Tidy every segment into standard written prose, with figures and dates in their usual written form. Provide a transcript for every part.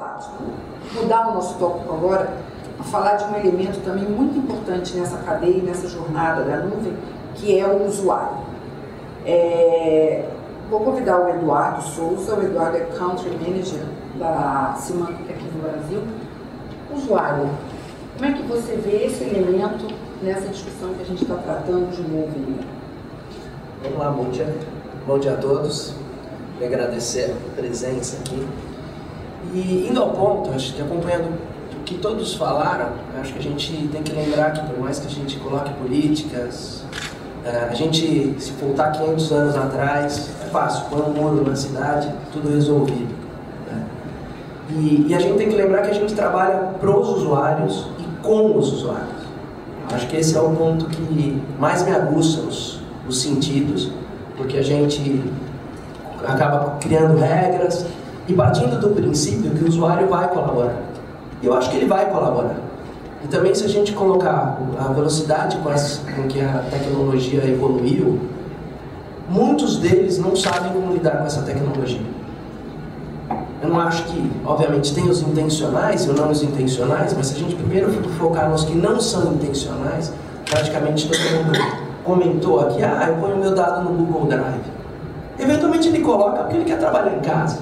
Mudar o nosso tópico agora a falar de um elemento também muito importante nessa cadeia, nessa jornada da nuvem, que é o usuário. Vou convidar o Eduardo Souza. O Eduardo é Country Manager da Symantec aqui no Brasil. Usuário, como é que você vê esse elemento nessa discussão que a gente está tratando de nuvem? Vamos lá, bom dia. Bom dia a todos. Quero agradecer a presença aqui. E indo ao ponto, acho que acompanhando o que todos falaram, acho que a gente tem que lembrar que por mais que a gente coloque políticas, a gente, se voltar 500 anos atrás, é fácil, põe um muro na cidade, tudo resolvido. Né? E a gente tem que lembrar que a gente trabalha para os usuários e com os usuários. Acho que esse é o ponto que mais me aguça os sentidos, porque a gente acaba criando regras e partindo do princípio que o usuário vai colaborar. E eu acho que ele vai colaborar. E também, se a gente colocar a velocidade com que a tecnologia evoluiu, muitos deles não sabem como lidar com essa tecnologia. Eu não acho que, obviamente, tem os intencionais e os não os intencionais, mas se a gente primeiro focar nos que não são intencionais, praticamente todo mundo comentou aqui, eu ponho o meu dado no Google Drive. Eventualmente ele coloca porque ele quer trabalhar em casa.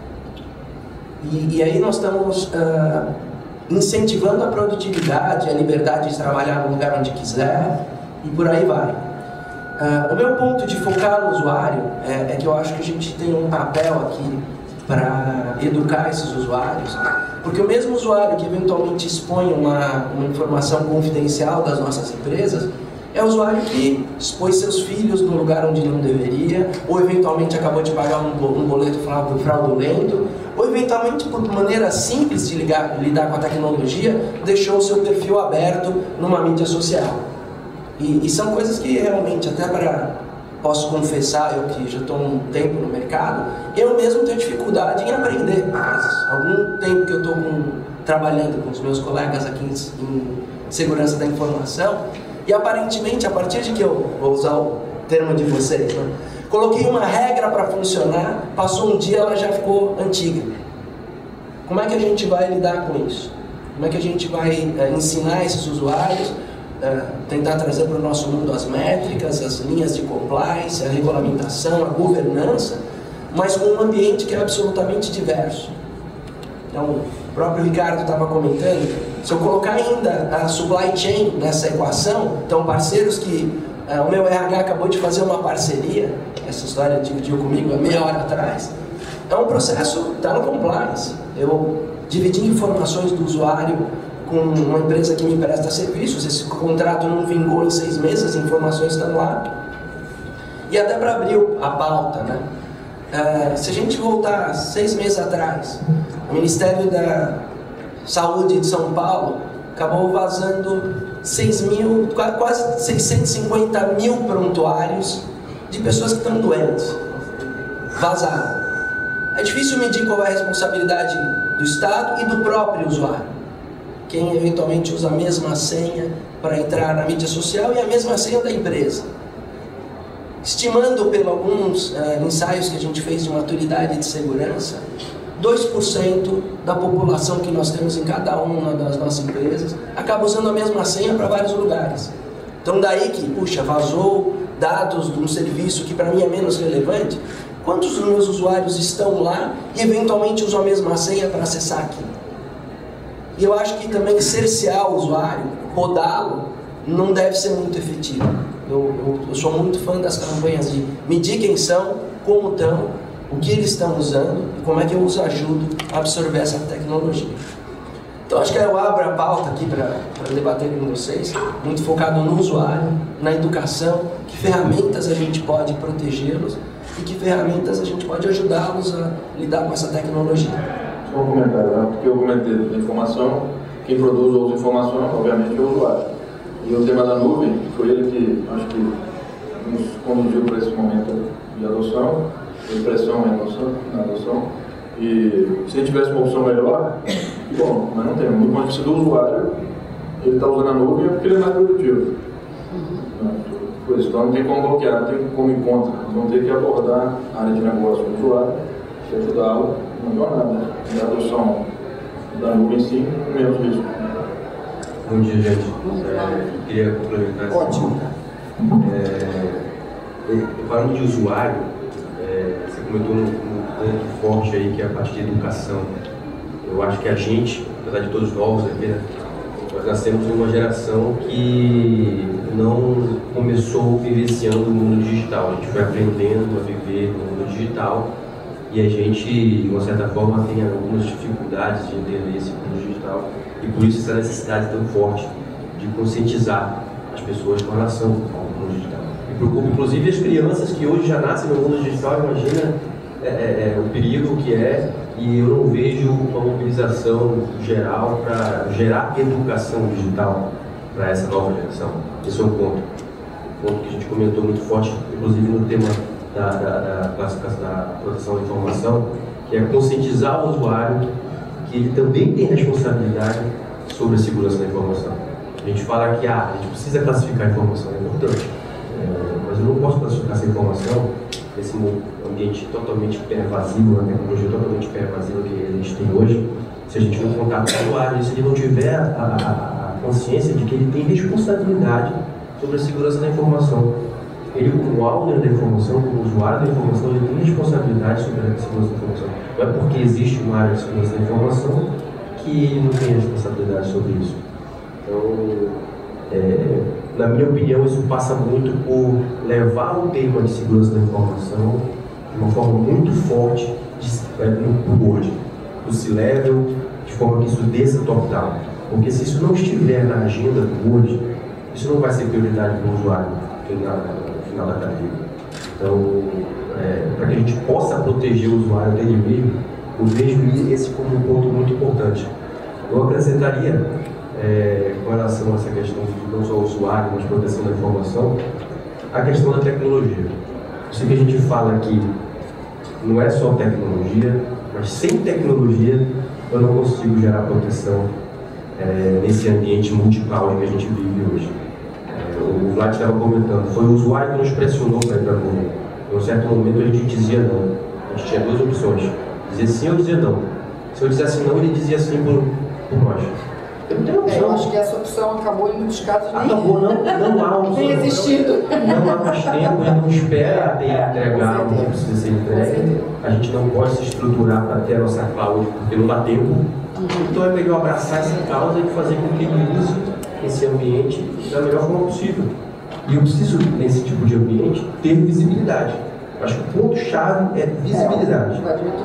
E aí nós estamos incentivando a produtividade, a liberdade de trabalhar no lugar onde quiser e por aí vai. O meu ponto de focar no usuário é que eu acho que a gente tem um papel aqui para educar esses usuários, porque o mesmo usuário que eventualmente expõe uma informação confidencial das nossas empresas é o usuário que expôs seus filhos no lugar onde não deveria, ou eventualmente acabou de pagar um boleto fraudulento, ou eventualmente, por maneira simples de lidar com a tecnologia, deixou o seu perfil aberto numa mídia social. E são coisas que realmente, posso confessar, eu que já estou um tempo no mercado, eu mesmo tenho dificuldade em aprender coisas. Algum tempo que eu estou trabalhando com os meus colegas aqui em segurança da informação, e aparentemente, a partir de que eu vou usar o termo de vocês, né, coloquei uma regra para funcionar, passou um dia, ela já ficou antiga. Como é que a gente vai lidar com isso? Como é que a gente vai ensinar esses usuários, tentar trazer para o nosso mundo as métricas, as linhas de compliance, a regulamentação, a governança, mas com um ambiente que é absolutamente diverso? Então, o próprio Ricardo estava comentando, se eu colocar ainda a supply chain nessa equação, então parceiros que o meu RH acabou de fazer uma parceria, essa história dividiu comigo há meia hora atrás, é um processo, está no compliance. Eu dividi informações do usuário com uma empresa que me presta serviços, esse contrato não vingou em 6 meses, as informações estão lá. E até para abrir a pauta, né? Se a gente voltar 6 meses atrás, o Ministério da Saúde de São Paulo acabou vazando quase 650 mil prontuários de pessoas que estão doentes. Vazaram. É difícil medir qual é a responsabilidade do Estado e do próprio usuário. Quem eventualmente usa a mesma senha para entrar na mídia social e a mesma senha da empresa. Estimando por alguns ensaios que a gente fez de maturidade de segurança, 2% da população que nós temos em cada uma das nossas empresas acaba usando a mesma senha para vários lugares. Então daí que, vazou dados de um serviço que para mim é menos relevante, quantos dos meus usuários estão lá e eventualmente usam a mesma senha para acessar aqui? E eu acho que também cercear o usuário, podá-lo, não deve ser muito efetivo. Eu sou muito fã das campanhas de medir quem são, como estão, o que eles estão usando e como é que eu os ajudo a absorver essa tecnologia. Então acho que eu abro a pauta aqui para debater com vocês, muito focado no usuário, na educação, que ferramentas a gente pode protegê-los e que ferramentas a gente pode ajudá-los a lidar com essa tecnologia. Só um comentário, né? Porque eu comentei da informação, quem produz ou usa informação, obviamente, é o usuário. E o tema da nuvem foi ele que, acho que, nos conduziu para esse momento de adoção, de pressão na adoção. E se a gente tivesse uma opção melhor, que bom, mas não tem. Do ponto de vista do usuário, ele está usando a nuvem porque ele é mais produtivo. Por isso, então não tem como bloquear, não tem como ir contra. Nós vamos ter que abordar a área de negócio do usuário e ajudá-lo numa jornada de adoção da nuvem em si, menos risco. Bom dia, gente. Queria complementar essa. Ótimo. Falando de usuário, você comentou um ponto forte aí, que é a parte de educação. Eu acho que a gente, apesar de todos novos aqui, né, nós nascemos numa geração que não começou vivenciando o mundo digital. A gente foi aprendendo a viver no mundo digital e a gente, de uma certa forma, tem algumas dificuldades de entender esse mundo digital e por isso essa necessidade tão forte de conscientizar as pessoas com relação ao mundo digital. E preocupa, inclusive, as crianças que hoje já nascem no mundo digital, imagina o perigo que é, e eu não vejo uma mobilização geral para gerar educação digital para essa nova geração. Esse é um ponto que a gente comentou muito forte, inclusive no tema da proteção da informação, que é conscientizar o usuário que ele também tem responsabilidade sobre a segurança da informação. A gente fala que a gente precisa classificar a informação, é importante, mas eu não posso classificar essa informação nesse ambiente totalmente pervasivo, uma tecnologia totalmente pervasiva que a gente tem hoje, se a gente não contar com o usuário, se ele não tiver a consciência de que ele tem responsabilidade sobre a segurança da informação. Ele, como owner da informação, como usuário da informação, ele tem responsabilidade sobre a segurança da informação. Não é porque existe uma área de segurança da informação que ele não tem responsabilidade sobre isso. Então, na minha opinião, isso passa muito por levar o tema de segurança da informação de uma forma muito forte no board, do C-Level, de forma que isso desça top-down. Porque se isso não estiver na agenda do board, isso não vai ser prioridade para o usuário no final da carreira. Então, para que a gente possa proteger o usuário dele mesmo, eu vejo esse como um ponto muito importante. Eu acrescentaria, com relação a essa questão de não só o usuário, mas proteção da informação, a questão da tecnologia. Isso que a gente fala aqui não é só tecnologia, mas sem tecnologia eu não consigo gerar proteção nesse ambiente multi-cloud que a gente vive hoje. O Vlad estava comentando, foi o usuário que nos pressionou para ir para a nuvem. Em um certo momento a gente dizia não. A gente tinha duas opções, dizer sim ou dizer não. Se eu dissesse não, ele dizia sim por nós. Eu acho que essa opção acabou em muitos casos nem... Acabou, não há um... Tem existido. Não há mais tempo, ele não espera até entregar o que precisa ser entregue. A gente não pode se estruturar para ter a nossa cloud, porque não dá tempo. Então é melhor abraçar essa causa e fazer com que ele use esse ambiente da melhor forma possível. E eu preciso, nesse tipo de ambiente, ter visibilidade. Acho que o ponto-chave é visibilidade.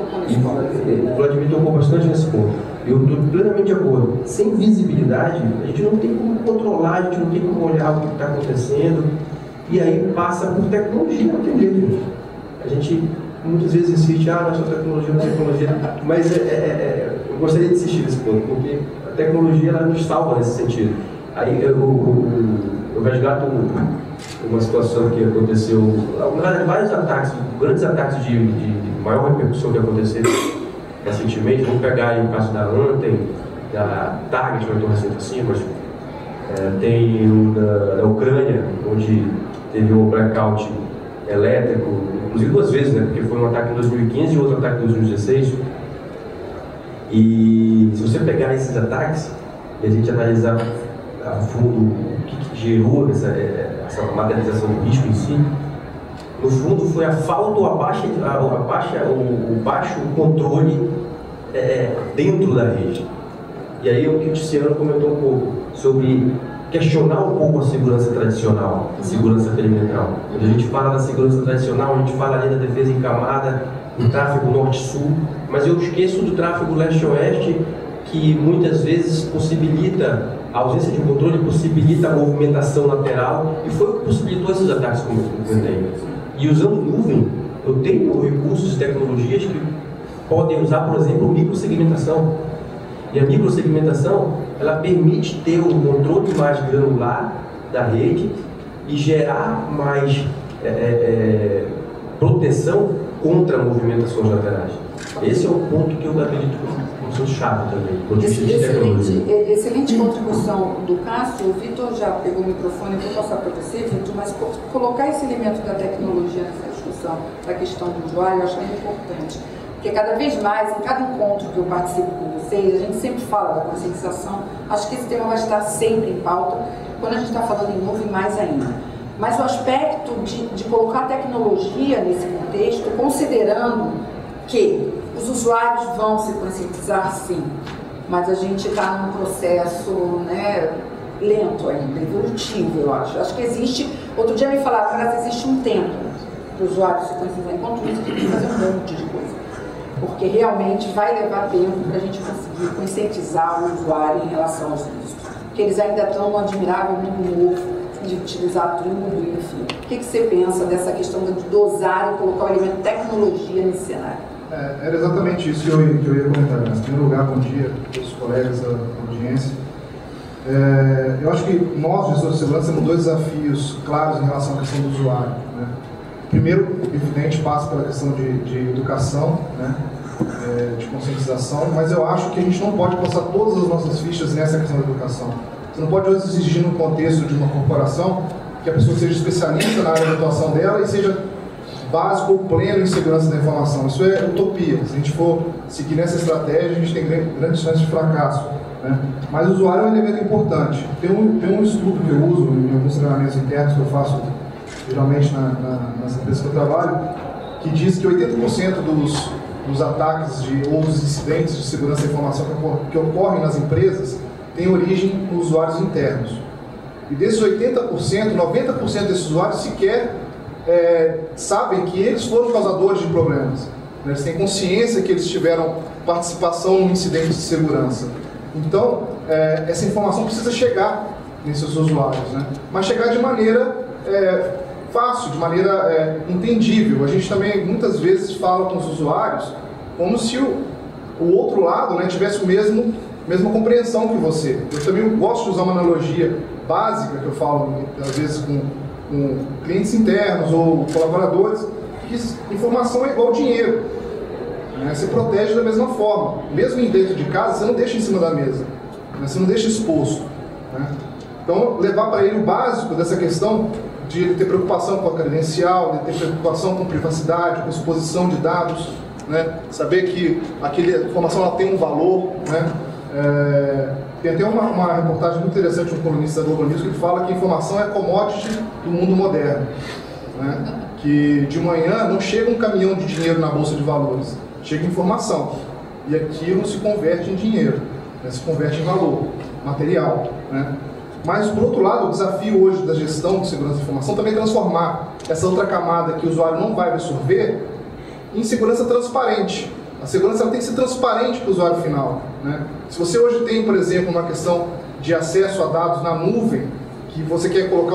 O Vladimir tocou bastante nesse ponto. Eu estou plenamente de acordo. Sem visibilidade, a gente não tem como controlar, a gente não tem como olhar o que está acontecendo. E aí passa por tecnologia, não tem jeito. A gente muitas vezes insiste, não é só tecnologia, não é tecnologia. Mas eu gostaria de insistir nesse ponto, porque a tecnologia ela nos salva nesse sentido. Aí eu resgato uma situação que aconteceu, na verdade, vários ataques, grandes ataques de maior repercussão que aconteceram recentemente. Vamos pegar aí o caso da Anthem, da Target, que eu estou recente assim, mas tem o da Ucrânia, onde teve um blackout elétrico, inclusive duas vezes, né? Porque foi um ataque em 2015 e outro ataque em 2016. E se você pegar esses ataques e a gente analisar a fundo o que gerou essa materialização do risco em si, no fundo foi a falta ou o baixo controle dentro da rede. E aí o que o Tiziano comentou um pouco sobre questionar um pouco a segurança tradicional, a segurança perimetral. Quando a gente fala da segurança tradicional, a gente fala ali da defesa em camada, do tráfego norte-sul, mas eu esqueço do tráfego leste-oeste, que muitas vezes possibilita, a ausência de controle possibilita a movimentação lateral, e foi o que possibilitou esses ataques, como eu comentei. E usando nuvem, eu tenho recursos e tecnologias que podem usar, por exemplo, microsegmentação. E a microsegmentação, ela permite ter um controle mais granular da rede e gerar mais proteção contra movimentações laterais. Esse é um ponto que eu acredito como chave também. Excelente contribuição do Cássio. O Vitor já pegou o microfone, eu vou passar para você, Vitor, mas colocar esse elemento da tecnologia nessa discussão, da questão do usuário, eu acho que é importante. Porque cada vez mais, em cada encontro que eu participo com vocês, a gente sempre fala da conscientização. Acho que esse tema vai estar sempre em pauta. Quando a gente está falando em nuvem, mais ainda. Mas o aspecto de colocar tecnologia nesse contexto, considerando que os usuários vão se conscientizar, sim, mas a gente está num processo, né, lento ainda, evolutivo, eu acho. Acho que existe, outro dia me falaram, mas existe um tempo para o usuário se conscientizar. Enquanto isso, tem que fazer um monte de coisa. Porque realmente vai levar tempo para a gente conseguir conscientizar o usuário em relação aos riscos. Porque eles ainda estão no admirável mundo novo de utilizar tudo, enfim. O que você pensa dessa questão de dosar e colocar o elemento tecnologia nesse cenário? Era exatamente isso que eu ia comentar. Em primeiro lugar, bom dia a todos os colegas da audiência. Eu acho que nós, gestores de segurança, temos dois desafios claros em relação à questão do usuário, né? Primeiro, evidente, passa pela questão de educação, né? De conscientização, mas eu acho que a gente não pode postar todas as nossas fichas nessa questão da educação. Você não pode hoje exigir no contexto de uma corporação que a pessoa seja especialista na área de atuação dela e seja básico ou pleno em segurança da informação. Isso é utopia. Se a gente for seguir nessa estratégia, a gente tem grandes chances de fracasso, né? Mas o usuário é um elemento importante. Tem um estudo que eu uso em alguns treinamentos internos que eu faço geralmente nas empresas que eu trabalho, que diz que 80% dos ataques ou dos incidentes de segurança da informação que ocorrem nas empresas têm origem nos usuários internos. E desses 80%, 90% desses usuários sequer sabem que eles foram causadores de problemas. Eles têm consciência que eles tiveram participação no incidente de segurança. Então, essa informação precisa chegar nesses usuários, né? Mas chegar de maneira fácil, de maneira entendível. A gente também muitas vezes fala com os usuários como se o outro lado, né, tivesse mesma compreensão que você. Eu também gosto de usar uma analogia básica que eu falo às vezes com clientes internos ou colaboradores, que informação é igual dinheiro, né? Você protege da mesma forma. Mesmo dentro de casa, você não deixa em cima da mesa, né? Você não deixa exposto, né? Então, levar para ele o básico dessa questão de ele ter preocupação com a credencial, de ter preocupação com privacidade, com exposição de dados, né? Saber que aquela informação ela tem um valor, né? Tem até uma reportagem muito interessante de um colunista da Globo News que fala que a informação é commodity do mundo moderno, né? Que de manhã não chega um caminhão de dinheiro na bolsa de valores, chega informação e aquilo se converte em dinheiro, né? Se converte em valor material, né? Mas, por outro lado, o desafio hoje da gestão de segurança da informação também é transformar essa outra camada que o usuário não vai absorver em segurança transparente. A segurança ela tem que ser transparente para o usuário final, né? Se você hoje tem, por exemplo, uma questão de acesso a dados na nuvem, que você quer colocar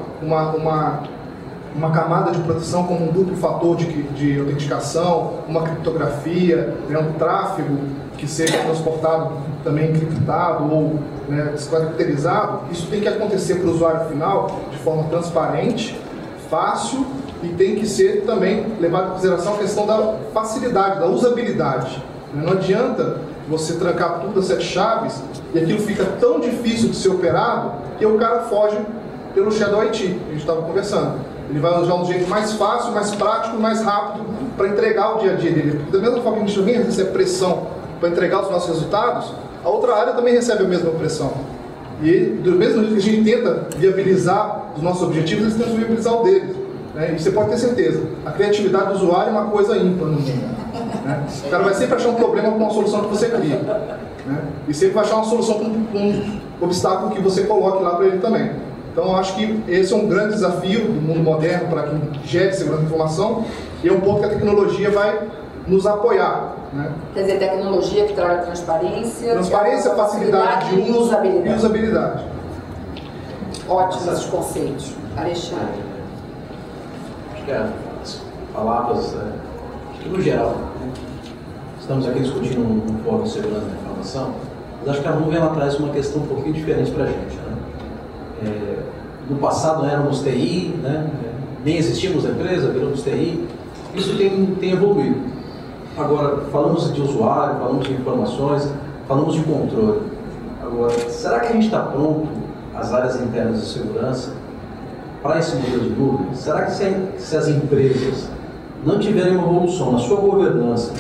uma camada de proteção como um duplo fator de autenticação, uma criptografia, né, um tráfego que seja transportado também encriptado ou, né, descaracterizado, isso tem que acontecer para o usuário final de forma transparente, fácil, e tem que ser também levado em consideração a questão da facilidade, da usabilidade. Não adianta você trancar tudo a 7 chaves e aquilo fica tão difícil de ser operado que o cara foge pelo Shadow IT, que a gente estava conversando. Ele vai usar um jeito mais fácil, mais prático, mais rápido para entregar o dia a dia dele. Porque da mesma forma que a gente também recebe pressão para entregar os nossos resultados, a outra área também recebe a mesma pressão. E do mesmo jeito que a gente tenta viabilizar os nossos objetivos, eles tentam viabilizar o deles, né? E você pode ter certeza, a criatividade do usuário é uma coisa ímpar no mundo, né? O cara vai sempre achar um problema com uma solução que você cria, né? E sempre vai achar uma solução com um obstáculo que você coloque lá para ele também. Então, eu acho que esse é um grande desafio do mundo moderno para quem gere segurança da informação, e é um ponto que a tecnologia vai nos apoiar, né? Quer dizer, tecnologia que traz transparência, facilidade de uso e usabilidade. Ótimos os conceitos. Alexandre. Acho que as palavras, acho que no geral, né? Estamos aqui discutindo um fórum de segurança da informação, mas acho que a nuvem ela traz uma questão um pouquinho diferente para a gente, né? No passado não éramos TI, né? Nem existíamos na empresa, viramos TI. Isso tem evoluído. Agora, falamos de usuário, falamos de informações, falamos de controle. Agora, será que a gente está pronto, as áreas internas de segurança, para esse modelo de nuvem? Será que se as empresas não tiverem uma evolução na sua governança,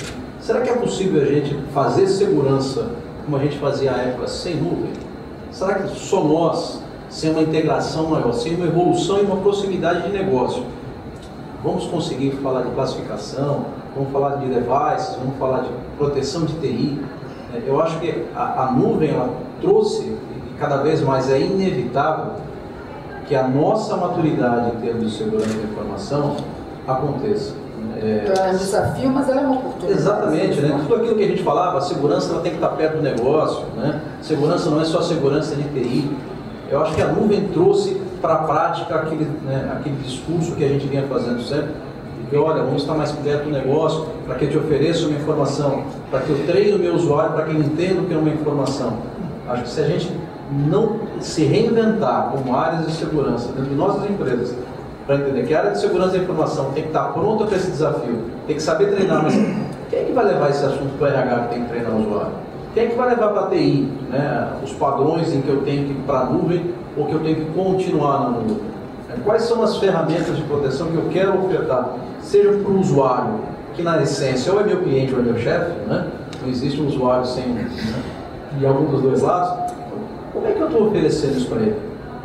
Será que é possível a gente fazer segurança como a gente fazia à época sem nuvem? Será que só nós, sem uma integração maior, sem uma evolução e uma proximidade de negócio, vamos conseguir falar de classificação, vamos falar de devices, vamos falar de proteção de TI? Eu acho que a nuvem ela trouxe, e cada vez mais é inevitável, que a nossa maturidade em termos de segurança da informação aconteça. É um desafio, mas ela é uma oportunidade. Exatamente, né? Tudo aquilo que a gente falava, a segurança ela tem que estar perto do negócio, né? Segurança não é só segurança de TI. Eu acho que a nuvem trouxe para a prática aquele discurso que a gente vinha fazendo sempre, de que, olha, vamos estar mais perto do negócio, para que eu te ofereça uma informação, para que eu treine o meu usuário, para que ele entenda o que é uma informação. Acho que se a gente não se reinventar como áreas de segurança dentro de nossas empresas, para entender que a área de segurança da informação tem que estar pronta para esse desafio, tem que saber treinar, mas quem é que vai levar esse assunto para o RH que tem que treinar o usuário? Quem é que vai levar para a TI, né, os padrões em que eu tenho que ir para a nuvem ou que eu tenho que continuar na nuvem? Quais são as ferramentas de proteção que eu quero ofertar, seja para o usuário, que na essência ou é meu cliente ou é meu chefe, né? Não existe um usuário sem, né, de algum dos dois lados. Como é que eu estou oferecendo isso para ele?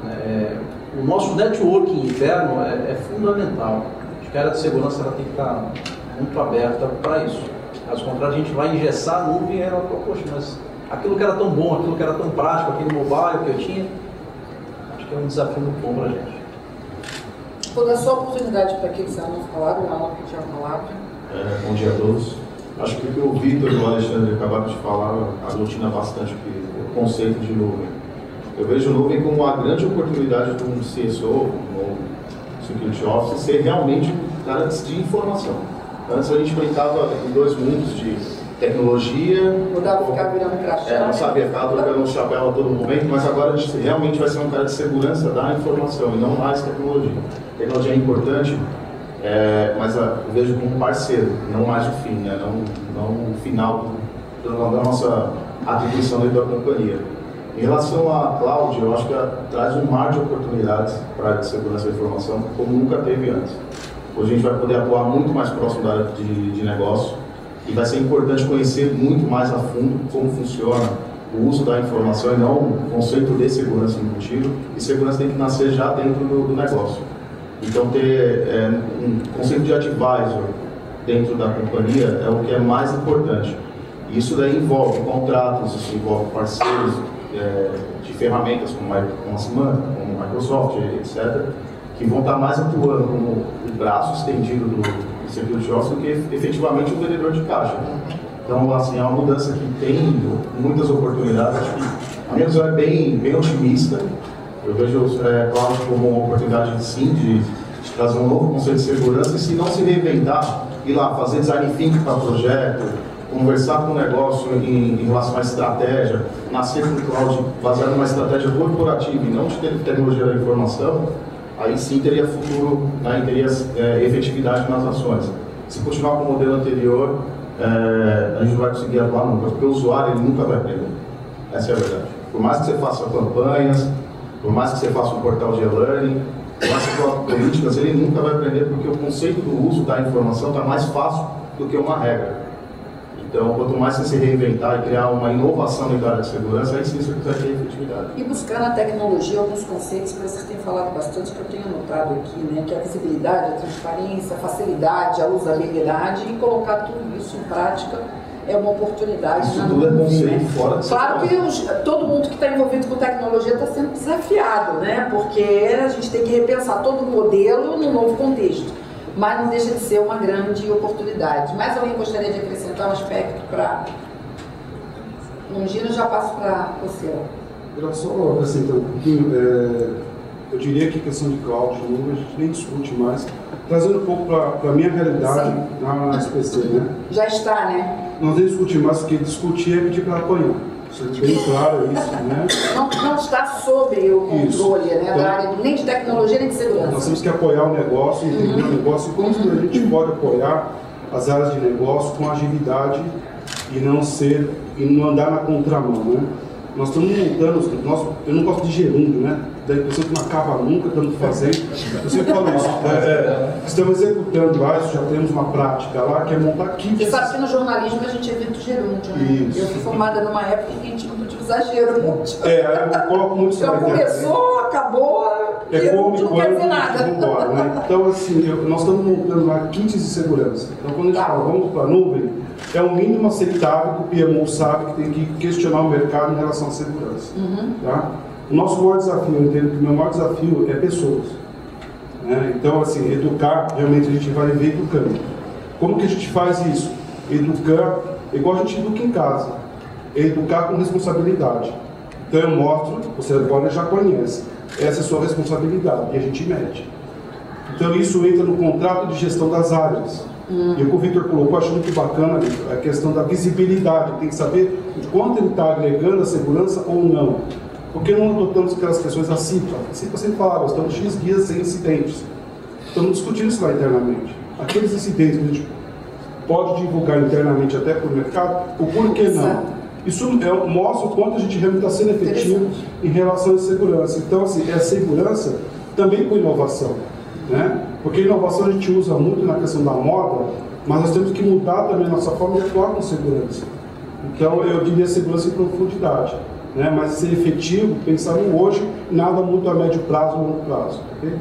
O nosso networking interno é fundamental. Acho que a área de segurança ela tem que estar muito aberta para isso. Caso contrário, a gente vai engessar a nuvem e ela fala, poxa, mas aquilo que era tão bom, aquilo que era tão prático, aquele mobile que eu tinha, acho que é um desafio muito bom para a gente. Vou dar só oportunidade para aqueles que não falaram, o Alan que tinha falado. Bom dia a todos. Acho que o que o Vitor e o Alexandre acabaram de falar aglutina bastante o conceito de nuvem. Eu vejo nuvem como uma grande oportunidade de um CSO, um Security Officer, ser realmente um cara de informação. Antes a gente brincava em dois mundos de tecnologia. Mudava, ficava virando crachá. Não sabia ficar trocando um chapéu a todo momento, mas agora a gente realmente vai ser um cara de segurança da informação e não mais tecnologia. Tecnologia é importante, mas eu vejo como um parceiro, não mais o fim, né? não o final da nossa atribuição dentro da companhia. Em relação à cloud, eu acho que ela traz um mar de oportunidades para a área de segurança da informação, como nunca teve antes. Hoje a gente vai poder atuar muito mais próximo da área de negócio e vai ser importante conhecer muito mais a fundo como funciona o uso da informação e não o conceito de segurança embutido. E segurança tem que nascer já dentro do negócio. Então ter um conceito de advisor dentro da companhia é o que é mais importante. Isso daí envolve contratos, isso envolve parceiros de ferramentas como a Symantec, como a Microsoft, etc., que vão estar mais atuando como o braço estendido do Security Officer do que efetivamente o vendedor de caixa. Então, assim, é uma mudança que tem muitas oportunidades. Acho que a minha visão é bem otimista. Eu vejo cloud como uma oportunidade, sim, de trazer um novo conceito de segurança e, se não se reinventar, ir lá fazer design thinking para projeto, conversar com o negócio em relação à estratégia, nascer com o cloud baseado numa estratégia corporativa e não de tecnologia da informação, aí sim teria futuro, né, e teria efetividade nas ações. Se continuar com o modelo anterior, a gente não vai conseguir atuar nunca, porque o usuário ele nunca vai aprender. Essa é a verdade. Por mais que você faça campanhas, por mais que você faça um portal de e-learning, por mais que você coloque políticas, ele nunca vai aprender, porque o conceito do uso da informação está mais fácil do que uma regra. Então, quanto mais você se reinventar e criar uma inovação dentro da área de segurança, aí sim você vai ter efetividade. E buscar na tecnologia alguns conceitos que vocês têm falado bastante, que eu tenho anotado aqui, né? Que é a visibilidade, a transparência, a facilidade, a usabilidade, e colocar tudo isso em prática é uma oportunidade. Isso tudo é conceito fora de Claro que todo mundo que está envolvido com tecnologia está sendo desafiado, né? Porque a gente tem que repensar todo o modelo no novo contexto. Mas não deixa de ser uma grande oportunidade. Mais alguém gostaria de acrescentar um aspecto para... Longino, eu já passo para você. Era só acrescentar um pouquinho, eu diria que a questão de cloud, a gente nem discute mais, trazendo um pouco para a minha realidade na SPC, né? Já está, né? Nós nem discutimos mais, porque discutir é pedir para apanhar. Isso é bem claro, isso, né? Não está sobre o controle, né, então, da área nem de tecnologia nem de segurança. Nós temos que apoiar o negócio, entender o negócio, e como a gente pode apoiar as áreas de negócio com agilidade e não andar na contramão, né? Nós estamos montando, eu não gosto de gerúndio, né? Da impressão que não acaba nunca, estamos fazendo. Eu sempre falo isso. Estamos executando lá, já temos uma prática lá, que é montar kits. Você sabe que no jornalismo a gente evita o gerúndio, né? Isso. Eu fui formada numa época em que a gente não podia usar gerúndio. Eu coloco muito isso. Então começou, acabou, gerúndio não quer dizer nada. Embora, né? Então, assim, nós estamos montando lá kits de segurança. Então, quando a gente fala, vamos para a nuvem, é o mínimo aceitável que o PMO sabe que tem que questionar o mercado em relação à segurança. Tá? O nosso maior desafio, eu entendo que o meu maior desafio é pessoas. Né? Então, assim, educar, realmente a gente vai ver educando. Como que a gente faz isso? Educar, igual a gente educa em casa. É educar com responsabilidade. Então eu mostro, você agora já conhece, essa é a sua responsabilidade, e a gente mede. Então isso entra no contrato de gestão das áreas. E o que o Victor colocou, eu acho muito bacana a questão da visibilidade. Tem que saber de quanto ele está agregando a segurança ou não. Porque não adotamos aquelas questões da CIPA. A CIPA sempre falava, estamos X dias sem incidentes. Estamos discutindo isso lá internamente. Aqueles incidentes que a gente pode divulgar internamente até para o mercado, o porquê não. Isso mostra o quanto a gente realmente está sendo efetivo em relação à segurança. Então, assim, é a segurança também com inovação. Né? Porque inovação a gente usa muito na questão da moda, mas nós temos que mudar também a nossa forma de atuar com segurança. Então, eu diria segurança em profundidade. Né? Mas ser efetivo, pensar no hoje, nada muito a médio prazo ou longo prazo. Okay?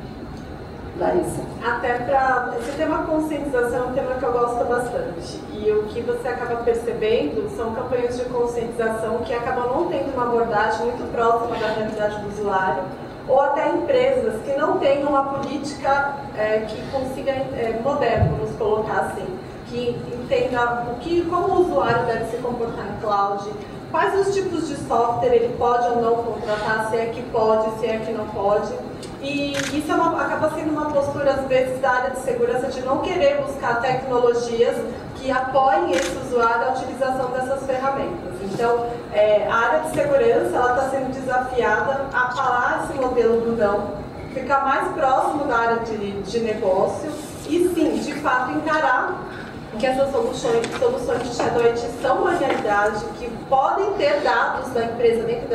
Larissa. Até para esse tema conscientização é um tema que eu gosto bastante. E o que você acaba percebendo são campanhas de conscientização que acabam não tendo uma abordagem muito próxima da realidade do usuário, ou até empresas que não têm uma política que consiga, moderna, vamos colocar assim, que entenda como o usuário deve se comportar em cloud, quais os tipos de software ele pode ou não contratar, se é que pode, se é que não pode. E isso acaba sendo uma postura, às vezes, da área de segurança de não querer buscar tecnologias que apoiem esse usuário à utilização dessas ferramentas. Então, a área de segurança está sendo desafiada a parar esse modelo do não, ficar mais próximo da área de negócio e, sim, de fato, encarar que essas soluções de Shadow IT são uma realidade, que podem ter dados da empresa dentro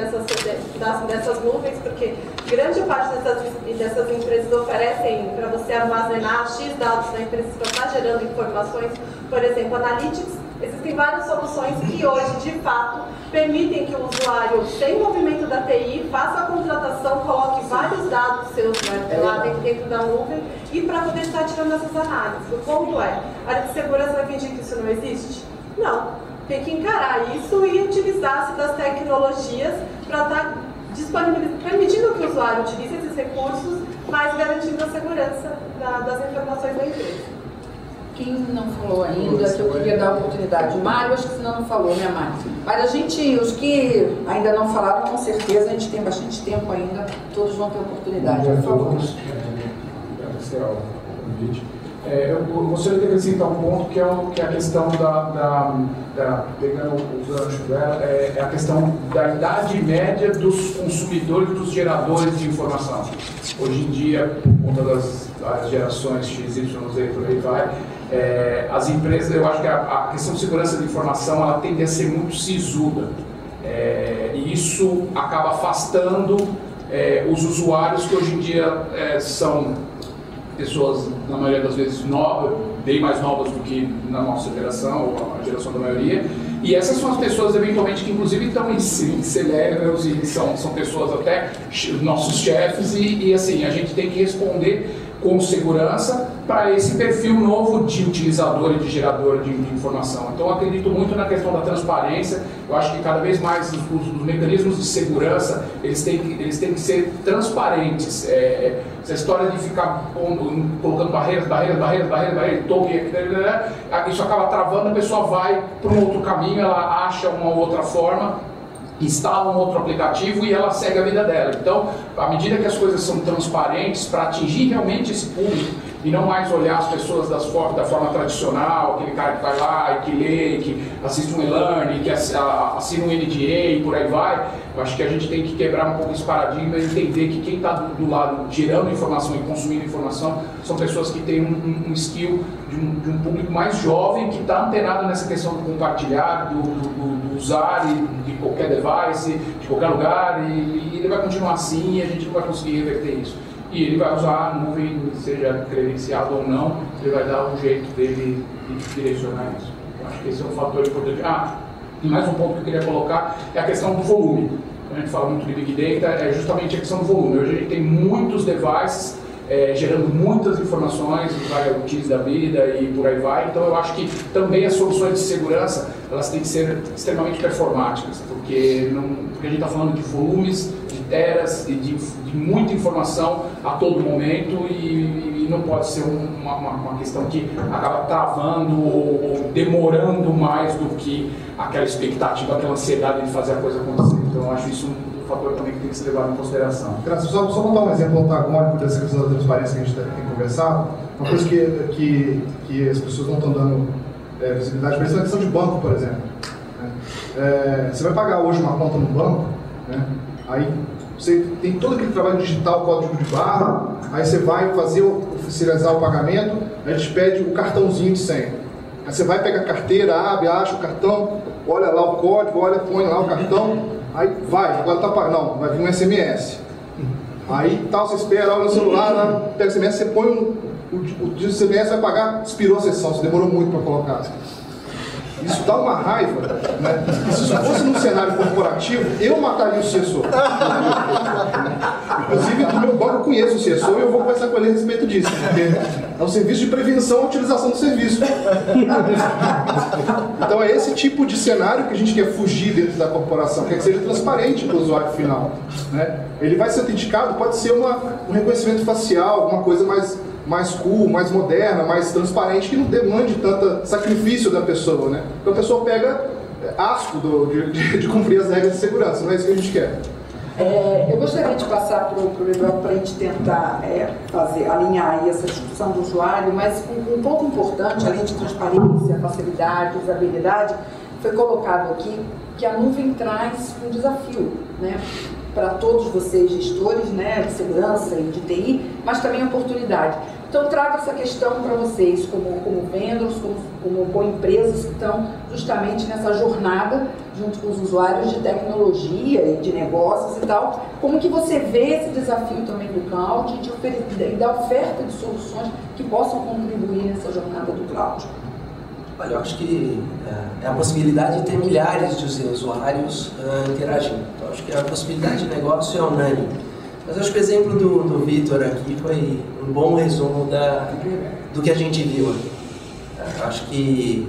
dessas nuvens, porque grande parte dessas empresas oferecem para você armazenar X dados da empresa que está gerando informações, por exemplo, Analytics. Existem várias soluções que hoje, de fato, permitem que o usuário, sem movimento da TI, faça a contratação, coloque vários dados seus lá dentro da nuvem e para poder estar tirando essas análises. O ponto é, a área de segurança vai fingir que isso não existe? Não. Tem que encarar isso e utilizar-se das tecnologias para estar permitindo que o usuário utilize esses recursos, mas garantindo a segurança das informações da empresa. Quem não falou ainda, que eu queria dar a oportunidade. O Mário, acho que senão não falou, né, Mário? Mas os que ainda não falaram, com certeza, a gente tem bastante tempo ainda, todos vão ter oportunidade, por favor. Eu gostaria de acrescentar um ponto que é a questão pegando o gancho dela, é a questão da idade média dos consumidores, dos geradores de informação. Hoje em dia, por conta das gerações X, Y, Z, por aí vai, as empresas, eu acho que a questão de segurança de informação, ela tende a ser muito sisuda. E isso acaba afastando os usuários que hoje em dia são pessoas, na maioria das vezes, bem mais novas do que na nossa geração, ou a geração da maioria. E essas são as pessoas, eventualmente, que inclusive estão em C-levels e são pessoas até nossos chefes e assim, a gente tem que responder com segurança para esse perfil novo de utilizador e de gerador de informação. Então, eu acredito muito na questão da transparência. Eu acho que cada vez mais os mecanismos de segurança, eles têm que ser transparentes. Essa história de ficar colocando barreiras, token, isso acaba travando, a pessoa vai para um outro caminho, ela acha uma outra forma, instala um outro aplicativo e ela segue a vida dela. Então, à medida que as coisas são transparentes, para atingir realmente esse público e não mais olhar as pessoas da forma tradicional, aquele cara que vai lá e que lê, que assiste um e-learning, que assina um NDA e por aí vai. Eu acho que a gente tem que quebrar um pouco esse paradigma e entender que quem está do lado gerando informação e consumindo informação são pessoas que têm um skill de um público mais jovem, que está antenado nessa questão do compartilhar, do usar de qualquer device, de qualquer lugar, e ele vai continuar assim e a gente não vai conseguir reverter isso. E ele vai usar a nuvem, seja credenciado ou não, ele vai dar um jeito dele de direcionar isso. Eu acho que esse é um fator importante. E mais um ponto que eu queria colocar é a questão do volume. Quando a gente fala muito de Big Data, é justamente a questão do volume. Hoje a gente tem muitos devices gerando muitas informações, os IoTs da vida e por aí vai. Então eu acho que também as soluções de segurança, elas têm que ser extremamente performáticas, porque a gente está falando de volumes, de teras e de muita informação a todo momento e não pode ser uma questão que acaba travando ou demorando mais do que aquela expectativa, aquela ansiedade de fazer a coisa acontecer. Então eu acho isso um fator também que tem que ser levado em consideração. Graças. Só vou dar um exemplo antagônico dessa questão da transparência que a gente tem conversado. Uma coisa que as pessoas não estão dando visibilidade para isso é a questão de banco, por exemplo. Você vai pagar hoje uma conta no banco, né? Aí você tem todo aquele trabalho digital, código de barra, aí você vai oficializar o pagamento, aí te pede o cartãozinho de senha. Aí você vai pegar a carteira, abre, acha o cartão, olha lá o código, põe lá o cartão, aí vai, agora tá pagando, não, vai vir um SMS. Aí tal, você espera, olha no celular, pega o SMS, você põe o SMS, vai pagar, expirou a sessão, você demorou muito para colocar. Isso dá uma raiva, né? Se isso fosse num cenário corporativo, eu mataria o CSO. Inclusive, do meu banco eu conheço o CSO e eu vou conversar com ele a respeito disso, porque é um serviço de prevenção à utilização do serviço. Então é esse tipo de cenário que a gente quer fugir dentro da corporação, quer que seja transparente para o usuário final, né? Ele vai ser autenticado, pode ser um reconhecimento facial, alguma coisa mais cool, mais moderna, mais transparente, que não demande tanto sacrifício da pessoa, né? Então a pessoa pega asco de cumprir as regras de segurança, não é isso que a gente quer. Eu gostaria de passar para o Eduardo para a gente tentar alinhar aí essa discussão do usuário, mas um ponto importante, além de transparência, facilidade, usabilidade, foi colocado aqui que a nuvem traz um desafio, né? Para todos vocês, gestores, né, de segurança e de TI, mas também oportunidade. Então, trago essa questão para vocês, como vendors, como empresas que estão justamente nessa jornada, junto com os usuários de tecnologia e de negócios e tal. Como que você vê esse desafio também do cloud e da oferta de soluções que possam contribuir nessa jornada do cloud? Olha, eu acho que é a possibilidade de ter milhares de usuários interagindo. Então, acho que a possibilidade de negócio é unânime. Mas acho que o exemplo do Vitor aqui foi um bom resumo do que a gente viu aqui. Acho que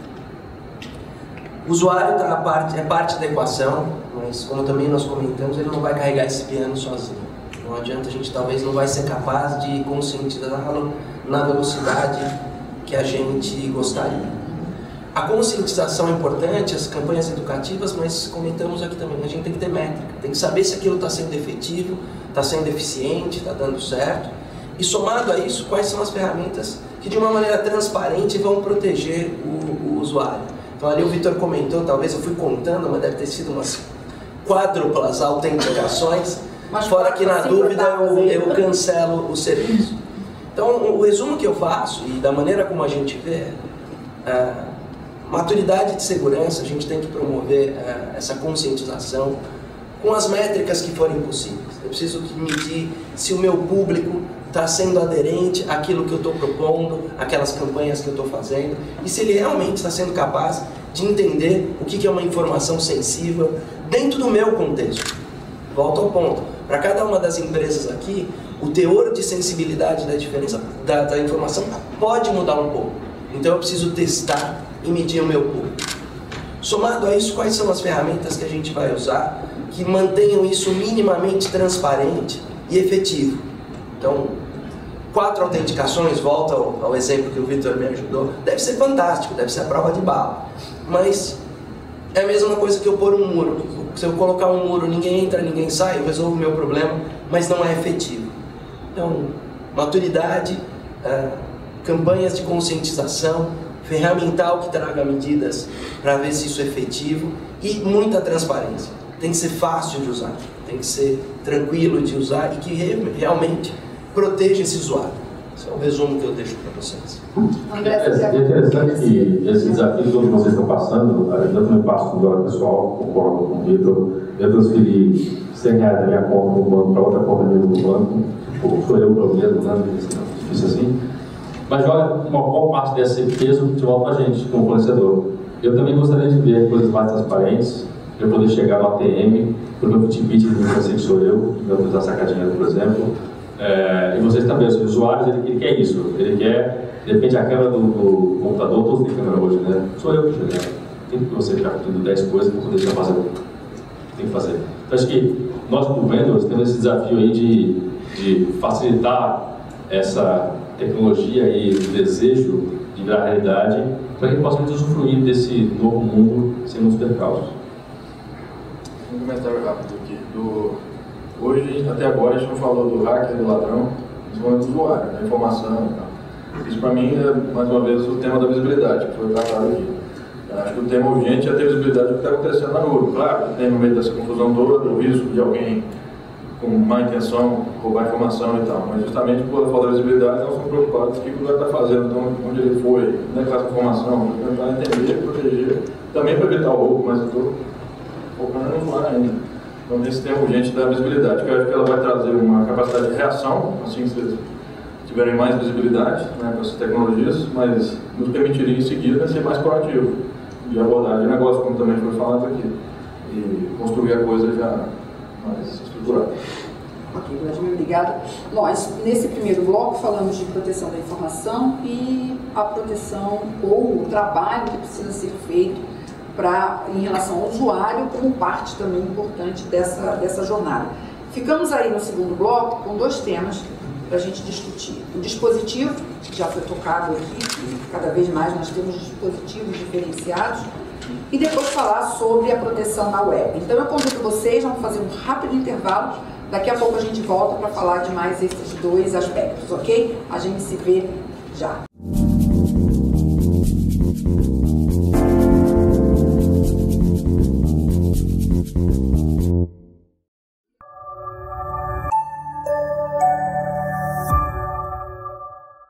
o usuário é parte da equação, mas como também nós comentamos, ele não vai carregar esse piano sozinho. Não adianta, a gente talvez não vai ser capaz de conscientizá-lo na velocidade que a gente gostaria. A conscientização é importante, as campanhas educativas, mas comentamos aqui também, a gente tem que ter métrica, tem que saber se aquilo está sendo efetivo, está sendo eficiente, está dando certo. E somado a isso, quais são as ferramentas que de uma maneira transparente vão proteger o usuário. Então ali o Vitor comentou, talvez eu fui contando, mas deve ter sido umas quádruplas autenticações, fora que na dúvida eu cancelo o serviço. Então o resumo que eu faço, e da maneira como a gente vê, maturidade de segurança, a gente tem que promover essa conscientização com as métricas que forem possíveis. Eu preciso medir se o meu público está sendo aderente àquilo que eu estou propondo, aquelas campanhas que eu estou fazendo, e se ele realmente está sendo capaz de entender o que é uma informação sensível dentro do meu contexto. Volto ao ponto. Para cada uma das empresas aqui, o teor de sensibilidade da diferença da informação pode mudar um pouco. Então eu preciso testar e medir o meu público. Somado a isso, quais são as ferramentas que a gente vai usar que mantenham isso minimamente transparente e efetivo? Então, 4 autenticações, volta ao exemplo que o Vitor me ajudou, deve ser fantástico, deve ser a prova de bala. Mas é a mesma coisa que eu pôr um muro. Se eu colocar um muro, ninguém entra, ninguém sai, eu resolvo o meu problema, mas não é efetivo. Então, maturidade campanhas de conscientização, ferramental que traga medidas para ver se isso é efetivo e muita transparência. Tem que ser fácil de usar, tem que ser tranquilo de usar e que realmente proteja esse usuário. Esse é o resumo que eu deixo para vocês. É interessante que esse desafio todo que vocês estão passando, eu também passo com o pessoal, concordo com o Vitor. Eu transferi R$100 da minha conta do banco para outra conta do banco, sou eu mesmo, né? Isso assim. Mas olha, uma boa parte desse peso que volta para a gente, como fornecedor. Eu também gostaria de ver coisas mais transparentes, para eu poder chegar no ATM, para o meu Fitbit, não sei que sou eu precisar sacar dinheiro, por exemplo. E vocês também, os usuários, ele quer isso. Ele quer, de repente, a câmera do computador, todos têm câmera hoje, né? Sou eu que chegar. Tem que você ficar tendo 10 coisas para poder fazer. Tem que fazer. Então, acho que nós, como vendors, temos esse desafio aí de facilitar essa tecnologia e o desejo de virar realidade para que possamos usufruir desse novo mundo sem muitos percalços. Um comentário rápido aqui. Hoje, até agora, a gente não falou do hacker, do ladrão, principalmente do usuário, da informação. Isso, para mim, é, mais uma vez, o tema da visibilidade, que foi tratado aqui. Acho que o tema urgente é ter visibilidade do que está acontecendo na nuvem. Claro que tem, no meio dessa confusão toda, o risco de alguém com má intenção roubar informação e tal, mas justamente por falta de visibilidade, nós estamos preocupados com o que o usuário está fazendo, então, onde ele foi, onde é que está essa informação, para tentar entender, proteger, também para evitar o roubo, mas eu estou focando no usuário ainda. Então, esse tema urgente da visibilidade, que eu acho que ela vai trazer uma capacidade de reação, assim que vocês tiverem mais visibilidade, né, com essas tecnologias, mas nos permitiria em seguida ser mais proativo de abordagem de negócio, como também foi falado aqui, e construir a coisa já mais estruturada. Ok, Vladimir, obrigada. Nós, nesse primeiro bloco, falamos de proteção da informação e a proteção ou o trabalho que precisa ser feito em relação ao usuário como parte também importante dessa jornada. Ficamos aí no segundo bloco com dois temas para a gente discutir. O dispositivo, que já foi tocado aqui, cada vez mais nós temos dispositivos diferenciados, e depois falar sobre a proteção na web. Então eu convido vocês, vamos fazer um rápido intervalo, daqui a pouco a gente volta para falar de mais esses dois aspectos, ok? A gente se vê já.